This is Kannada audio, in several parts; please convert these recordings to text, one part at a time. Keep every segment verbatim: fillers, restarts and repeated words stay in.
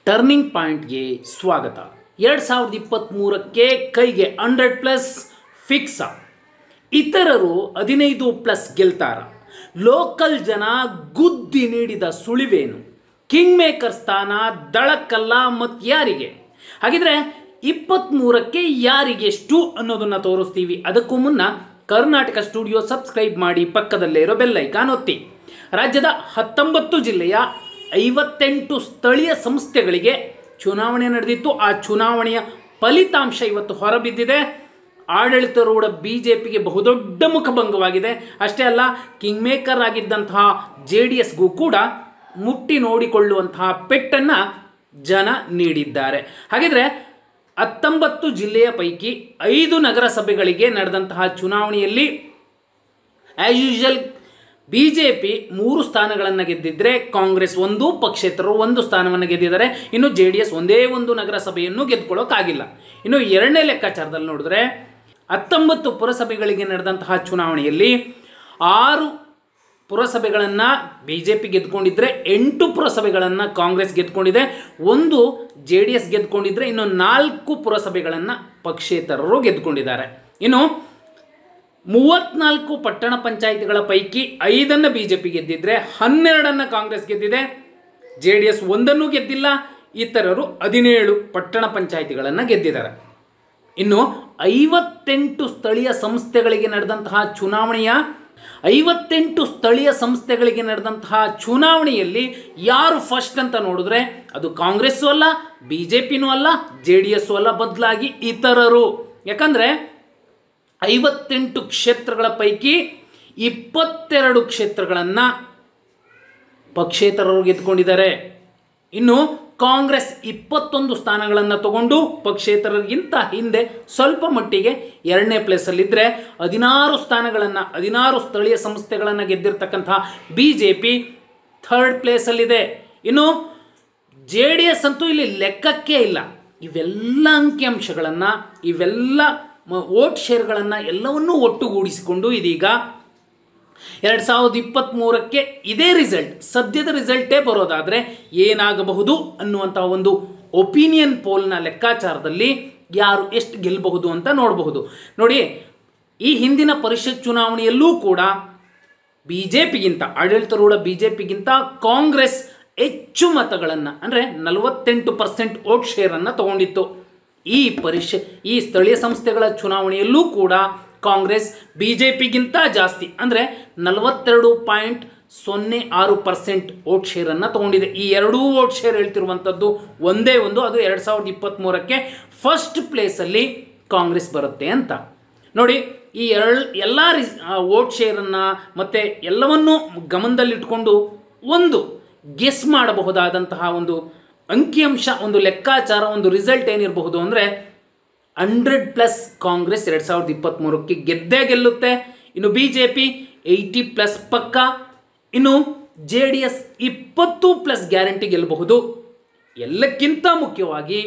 ಟರ್ನಿಂಗ್ ಪಾಯಿಂಟ್ಗೆ ಸ್ವಾಗತ. ಎರಡು ಸಾವಿರದ ಇಪ್ಪತ್ತ್ಮೂರಕ್ಕೆ ಕೈಗೆ ಹಂಡ್ರೆಡ್ ಪ್ಲಸ್ ಫಿಕ್ಸ. ಇತರರು ಹದಿನೈದು ಪ್ಲಸ್ ಗೆಲ್ತಾರ. ಲೋಕಲ್ ಜನ ಗುದ್ದಿ ನೀಡಿದ ಸುಳಿವೇನು? ಕಿಂಗ್ ಮೇಕರ್ ಸ್ಥಾನ ದಳಕ್ಕಲ್ಲ ಮತ್ತು ಯಾರಿಗೆ? ಹಾಗಿದ್ರೆ ಇಪ್ಪತ್ತ್ಮೂರಕ್ಕೆ ಯಾರಿಗೆಷ್ಟು ಅನ್ನೋದನ್ನು ತೋರಿಸ್ತೀವಿ. ಅದಕ್ಕೂ ಮುನ್ನ ಕರ್ನಾಟಕ ಸ್ಟುಡಿಯೋ ಸಬ್ಸ್ಕ್ರೈಬ್ ಮಾಡಿ, ಪಕ್ಕದಲ್ಲೇ ಇರೋ ಬೆಲ್ ಐಕಾನ್ ಒತ್ತಿ. ರಾಜ್ಯದ ಹತ್ತೊಂಬತ್ತು ಜಿಲ್ಲೆಯ ಐವತ್ತೆಂಟು ಸ್ಥಳೀಯ ಸಂಸ್ಥೆಗಳಿಗೆ ಚುನಾವಣೆ ನಡೆದಿತ್ತು. ಆ ಚುನಾವಣೆಯ ಫಲಿತಾಂಶ ಇವತ್ತು ಹೊರಬಿದ್ದಿದೆ. ಆಡಳಿತಾರೂಢ ಬಿ ಜೆ ಪಿಗೆ ಬಹುದೊಡ್ಡ ಮುಖಭಂಗವಾಗಿದೆ. ಅಷ್ಟೇ ಅಲ್ಲ, ಕಿಂಗ್ ಮೇಕರ್ ಆಗಿದ್ದಂತಹ ಜೆ ಡಿ ಎಸ್ಗೂ ಕೂಡ ಮುಟ್ಟಿ ನೋಡಿಕೊಳ್ಳುವಂತಹ ಪೆಟ್ಟನ್ನು ಜನ ನೀಡಿದ್ದಾರೆ. ಹಾಗಿದ್ರೆ ಹತ್ತೊಂಬತ್ತು ಜಿಲ್ಲೆಯ ಪೈಕಿ ಐದು ನಗರಸಭೆಗಳಿಗೆ ನಡೆದಂತಹ ಚುನಾವಣೆಯಲ್ಲಿ as usual BJP ಮೂರು ಸ್ಥಾನಗಳನ್ನು ಗೆದ್ದಿದ್ದರೆ ಕಾಂಗ್ರೆಸ್ ಒಂದು, ಪಕ್ಷೇತರರು ಒಂದು ಸ್ಥಾನವನ್ನು ಗೆದ್ದಿದ್ದಾರೆ. ಇನ್ನು ಜೆ ಡಿ ಎಸ್ ಒಂದೇ ಒಂದು ನಗರಸಭೆಯನ್ನು ಗೆದ್ದುಕೊಳ್ಳೋಕ್ಕಾಗಿಲ್ಲ. ಇನ್ನು ಎರಡನೇ ಲೆಕ್ಕಾಚಾರದಲ್ಲಿ ನೋಡಿದ್ರೆ ಹತ್ತೊಂಬತ್ತು ಪುರಸಭೆಗಳಿಗೆ ನಡೆದಂತಹ ಚುನಾವಣೆಯಲ್ಲಿ ಆರು ಪುರಸಭೆಗಳನ್ನು ಬಿ ಜೆ ಪಿ ಗೆದ್ದುಕೊಂಡಿದ್ದರೆ, ಎಂಟು ಪುರಸಭೆಗಳನ್ನು ಕಾಂಗ್ರೆಸ್ ಗೆದ್ದುಕೊಂಡಿದೆ, ಒಂದು ಜೆ ಡಿ ಎಸ್ ಗೆದ್ದುಕೊಂಡಿದ್ದರೆ, ಇನ್ನು ನಾಲ್ಕು ಪುರಸಭೆಗಳನ್ನು ಪಕ್ಷೇತರರು ಗೆದ್ದುಕೊಂಡಿದ್ದಾರೆ. ಇನ್ನು ಮೂವತ್ತ್ನಾಲ್ಕು ಪಟ್ಟಣ ಪಂಚಾಯಿತಿಗಳ ಪೈಕಿ ಐದನ್ನು ಬಿ ಜೆ ಪಿ ಗೆದ್ದಿದ್ರೆ, ಹನ್ನೆರಡನ್ನು ಕಾಂಗ್ರೆಸ್ ಗೆದ್ದಿದೆ, ಜೆ ಡಿ ಎಸ್ ಒಂದನ್ನು ಗೆದ್ದಿಲ್ಲ. ಇತರರು ಹದಿನೇಳು ಪಟ್ಟಣ ಪಂಚಾಯಿತಿಗಳನ್ನು ಗೆದ್ದಿದ್ದಾರೆ. ಇನ್ನು ಐವತ್ತೆಂಟು ಸ್ಥಳೀಯ ಸಂಸ್ಥೆಗಳಿಗೆ ನಡೆದಂತಹ ಚುನಾವಣೆಯ ಐವತ್ತೆಂಟು ಸ್ಥಳೀಯ ಸಂಸ್ಥೆಗಳಿಗೆ ನಡೆದಂತಹ ಚುನಾವಣೆಯಲ್ಲಿ ಯಾರು ಫಸ್ಟ್ ಅಂತ ನೋಡಿದ್ರೆ ಅದು ಕಾಂಗ್ರೆಸ್ಸು ಅಲ್ಲ, ಬಿ ಜೆ ಪಿನೂ ಅಲ್ಲ, ಜೆ ಡಿ ಎಸ್ಸು ಅಲ್ಲ, ಬದಲಾಗಿ ಇತರರು. ಯಾಕಂದರೆ ಐವತ್ತೆಂಟು ಕ್ಷೇತ್ರಗಳ ಪೈಕಿ ಇಪ್ಪತ್ತೆರಡು ಕ್ಷೇತ್ರಗಳನ್ನು ಪಕ್ಷೇತರರು ಗೆದ್ದುಕೊಂಡಿದ್ದಾರೆ. ಇನ್ನು ಕಾಂಗ್ರೆಸ್ ಇಪ್ಪತ್ತೊಂದು ಸ್ಥಾನಗಳನ್ನು ತಗೊಂಡು ಪಕ್ಷೇತರರಿಗಿಂತ ಹಿಂದೆ ಸ್ವಲ್ಪ ಮಟ್ಟಿಗೆ ಎರಡನೇ ಪ್ಲೇಸಲ್ಲಿದ್ದರೆ, ಹದಿನಾರು ಸ್ಥಾನಗಳನ್ನು ಹದಿನಾರು ಸ್ಥಳೀಯ ಸಂಸ್ಥೆಗಳನ್ನು ಗೆದ್ದಿರ್ತಕ್ಕಂತಹ ಬಿ ಜೆ ಪಿ ಥರ್ಡ್ ಪ್ಲೇಸಲ್ಲಿದೆ. ಇನ್ನು ಜೆ ಡಿ ಎಸ್ ಅಂತೂ ಇಲ್ಲಿ ಲೆಕ್ಕಕ್ಕೆ ಇಲ್ಲ. ಇವೆಲ್ಲ ಅಂಕಿಅಂಶಗಳನ್ನು, ಇವೆಲ್ಲ ವೋಟ್ ಶೇರ್ಗಳನ್ನು ಎಲ್ಲವನ್ನೂ ಒಟ್ಟುಗೂಡಿಸಿಕೊಂಡು ಇದೀಗ ಎರಡು ಸಾವಿರದ ಇಪ್ಪತ್ತ್ಮೂರಕ್ಕೆ ಇದೇ ರಿಸಲ್ಟ್, ಸದ್ಯದ ರಿಸಲ್ಟೇ ಬರೋದಾದರೆ ಏನಾಗಬಹುದು ಅನ್ನುವಂಥ ಒಂದು ಒಪಿನಿಯನ್ ಪೋಲ್ನ ಲೆಕ್ಕಾಚಾರದಲ್ಲಿ ಯಾರು ಎಷ್ಟು ಗೆಲ್ಲಬಹುದು ಅಂತ ನೋಡಬಹುದು. ನೋಡಿ, ಈ ಹಿಂದಿನ ಪರಿಷತ್ ಚುನಾವಣೆಯಲ್ಲೂ ಕೂಡ ಬಿ ಜೆ ಪಿಗಿಂತ, ಆಡಳಿತಾರೂಢ ಬಿ ಜೆ ಪಿಗಿಂತ ಕಾಂಗ್ರೆಸ್ ಹೆಚ್ಚು ಮತಗಳನ್ನು ಅಂದರೆ ನಲವತ್ತೆಂಟು ಪರ್ಸೆಂಟ್ ವೋಟ್ ಶೇರನ್ನು ತಗೊಂಡಿತ್ತು. ಈ ಪರಿಷತ್ ಈ ಸ್ಥಳೀಯ ಸಂಸ್ಥೆಗಳ ಚುನಾವಣೆಯಲ್ಲೂ ಕೂಡ ಕಾಂಗ್ರೆಸ್ ಬಿ ಜೆ ಪಿಗಿಂತ ಜಾಸ್ತಿ ಅಂದರೆ ನಲವತ್ತೆರಡು ಪಾಯಿಂಟ್ ಸೊನ್ನೆ ಆರು ಪರ್ಸೆಂಟ್ ವೋಟ್ ಶೇರನ್ನು ತೊಗೊಂಡಿದೆ. ಈ ಎರಡೂ ವೋಟ್ ಶೇರ್ ಹೇಳ್ತಿರುವಂಥದ್ದು ಒಂದೇ ಒಂದು, ಅದು ಎರಡು ಸಾವಿರದ ಇಪ್ಪತ್ತ್ಮೂರಕ್ಕೆ ಫಸ್ಟ್ ಪ್ಲೇಸಲ್ಲಿ ಕಾಂಗ್ರೆಸ್ ಬರುತ್ತೆ ಅಂತ. ನೋಡಿ, ಈ ಎರಡು ಎಲ್ಲ ರಿಸ್ ವೋಟ್ ಶೇರನ್ನು ಮತ್ತು ಎಲ್ಲವನ್ನೂ ಗಮನದಲ್ಲಿಟ್ಕೊಂಡು ಒಂದು ಗೆಸ್ ಮಾಡಬಹುದಾದಂತಹ ಒಂದು ಅಂಕಿಅಂಶ, ಒಂದು ಲೆಕ್ಕಾಚಾರ, ಒಂದು ರಿಸಲ್ಟ್ ಏನಿರಬಹುದು ಅಂದರೆ ಹಂಡ್ರೆಡ್ ಪ್ಲಸ್ ಕಾಂಗ್ರೆಸ್ ಎರಡು ಸಾವಿರದ ಇಪ್ಪತ್ತ್ಮೂರಕ್ಕೆ ಗೆದ್ದೇ ಗೆಲ್ಲುತ್ತೆ. ಇನ್ನು BJP eighty plus ಪಕ್ಕ, ಇನ್ನು ಜೆ ಡಿ ಎಸ್ ಇಪ್ಪತ್ತು ಪ್ಲಸ್ ಗ್ಯಾರಂಟಿ ಗೆಲ್ಲಬಹುದು. ಎಲ್ಲಕ್ಕಿಂತ ಮುಖ್ಯವಾಗಿ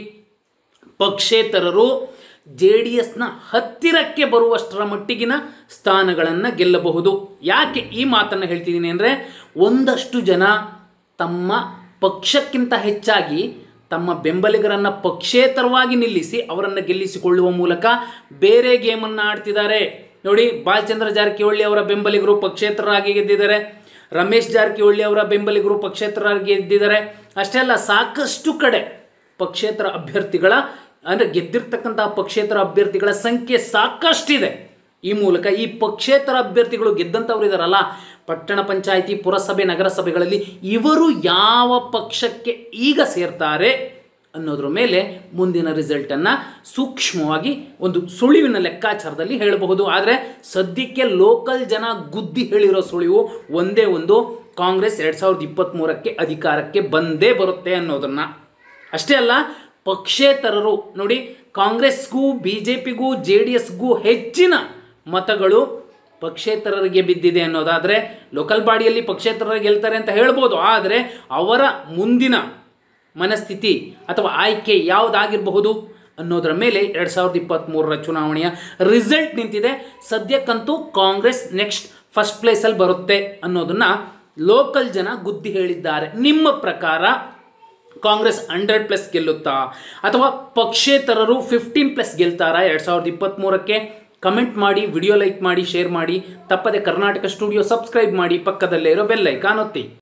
ಪಕ್ಷೇತರರು ಜೆ ಡಿ ಎಸ್ನ ಹತ್ತಿರಕ್ಕೆ ಬರುವಷ್ಟರ ಮಟ್ಟಿಗಿನ ಸ್ಥಾನಗಳನ್ನು ಗೆಲ್ಲಬಹುದು. ಯಾಕೆ ಈ ಮಾತನ್ನು ಹೇಳ್ತಿದ್ದೀನಿ ಅಂದರೆ, ಒಂದಷ್ಟು ಜನ ತಮ್ಮ ಪಕ್ಷಕ್ಕಿಂತ ಹೆಚ್ಚಾಗಿ ತಮ್ಮ ಬೆಂಬಲಿಗರನ್ನು ಪಕ್ಷೇತರವಾಗಿ ನಿಲ್ಲಿಸಿ ಅವರನ್ನು ಗೆಲ್ಲಿಸಿಕೊಳ್ಳುವ ಮೂಲಕ ಬೇರೆ ಗೇಮನ್ನು ಆಡ್ತಿದ್ದಾರೆ. ನೋಡಿ, ಬಾಲಚಂದ್ರ ಜಾರಕಿಹೊಳಿ ಅವರ ಬೆಂಬಲಿಗರು ಪಕ್ಷೇತರರಾಗಿ ಗೆದ್ದಿದ್ದಾರೆ, ರಮೇಶ್ ಜಾರಕಿಹೊಳಿ ಅವರ ಬೆಂಬಲಿಗರು ಪಕ್ಷೇತರರಾಗಿ ಗೆದ್ದಿದ್ದಾರೆ. ಅಷ್ಟೇ ಅಲ್ಲ, ಸಾಕಷ್ಟು ಕಡೆ ಪಕ್ಷೇತರ ಅಭ್ಯರ್ಥಿಗಳ ಅಂದರೆ ಗೆದ್ದಿರ್ತಕ್ಕಂಥ ಪಕ್ಷೇತರ ಅಭ್ಯರ್ಥಿಗಳ ಸಂಖ್ಯೆ ಸಾಕಷ್ಟಿದೆ. ಈ ಮೂಲಕ ಈ ಪಕ್ಷೇತರ ಅಭ್ಯರ್ಥಿಗಳು ಗೆದ್ದಂಥವ್ರು ಇದ್ದಾರಲ್ಲ, ಪಟ್ಟಣ ಪಂಚಾಯಿತಿ, ಪುರಸಭೆ, ನಗರಸಭೆಗಳಲ್ಲಿ ಇವರು ಯಾವ ಪಕ್ಷಕ್ಕೆ ಈಗ ಸೇರ್ತಾರೆ ಅನ್ನೋದ್ರ ಮೇಲೆ ಮುಂದಿನ ರಿಸಲ್ಟನ್ನು ಸೂಕ್ಷ್ಮವಾಗಿ ಒಂದು ಸುಳಿವಿನ ಲೆಕ್ಕಾಚಾರದಲ್ಲಿ ಹೇಳಬಹುದು. ಆದರೆ ಸದ್ಯಕ್ಕೆ ಲೋಕಲ್ ಜನ ಗುದ್ದಿ ಹೇಳಿರೋ ಸುಳಿವು ಒಂದೇ ಒಂದು, ಕಾಂಗ್ರೆಸ್ ಎರಡು ಸಾವಿರದ ಇಪ್ಪತ್ತ್ಮೂರಕ್ಕೆ ಅಧಿಕಾರಕ್ಕೆ ಬಂದೇ ಬರುತ್ತೆ ಅನ್ನೋದನ್ನು. ಅಷ್ಟೇ ಅಲ್ಲ, ಪಕ್ಷೇತರರು ನೋಡಿ, ಕಾಂಗ್ರೆಸ್ಗೂ ಬಿ ಜೆ ಪಿಗೂ ಜೆ ಡಿ ಎಸ್ಗೂ ಹೆಚ್ಚಿನ ಮತಗಳು ಪಕ್ಷೇತರರಿಗೆ ಬಿದ್ದಿದೆ ಅನ್ನೋದಾದರೆ ಲೋಕಲ್ ಬಾಡಿಯಲ್ಲಿ ಪಕ್ಷೇತರರಿಗೆ ಗೆಲ್ತಾರೆ ಅಂತ ಹೇಳ್ಬೋದು. ಆದರೆ ಅವರ ಮುಂದಿನ ಮನಸ್ಥಿತಿ ಅಥವಾ ಆಯ್ಕೆ ಯಾವುದಾಗಿರಬಹುದು ಅನ್ನೋದರ ಮೇಲೆ ಎರಡು ಸಾವಿರದ ಇಪ್ಪತ್ತ್ಮೂರರ ಚುನಾವಣೆಯ ರಿಸಲ್ಟ್ ನಿಂತಿದೆ. ಸದ್ಯಕ್ಕಂತೂ ಕಾಂಗ್ರೆಸ್ ನೆಕ್ಸ್ಟ್ ಫಸ್ಟ್ ಪ್ಲೇಸಲ್ಲಿ ಬರುತ್ತೆ ಅನ್ನೋದನ್ನು ಲೋಕಲ್ ಜನ ಗುದ್ದಿ ಹೇಳಿದ್ದಾರೆ. ನಿಮ್ಮ ಪ್ರಕಾರ ಕಾಂಗ್ರೆಸ್ ಹಂಡ್ರೆಡ್ ಪ್ಲಸ್ ಗೆಲ್ಲುತ್ತಾ ಅಥವಾ ಪಕ್ಷೇತರರು ಫಿಫ್ಟೀನ್ ಪ್ಲಸ್ ಗೆಲ್ತಾರಾ ಎರಡು ಸಾವಿರದ ಇಪ್ಪತ್ತ್ಮೂರಕ್ಕೆ? ಕಮೆಂಟ್ ಮಾಡಿ, ವಿಡಿಯೋ ಲೈಕ್ ಮಾಡಿ, ಶೇರ್ ಮಾಡಿ, ತಪ್ಪದೆ ಕರ್ನಾಟಕ ಸ್ಟುಡಿಯೋ ಸಬ್ಸ್ಕ್ರೈಬ್ ಮಾಡಿ, ಪಕ್ಕದಲ್ಲೇ ಇರೋ ಬೆಲ್ ಐಕಾನ್ ಒತ್ತಿ.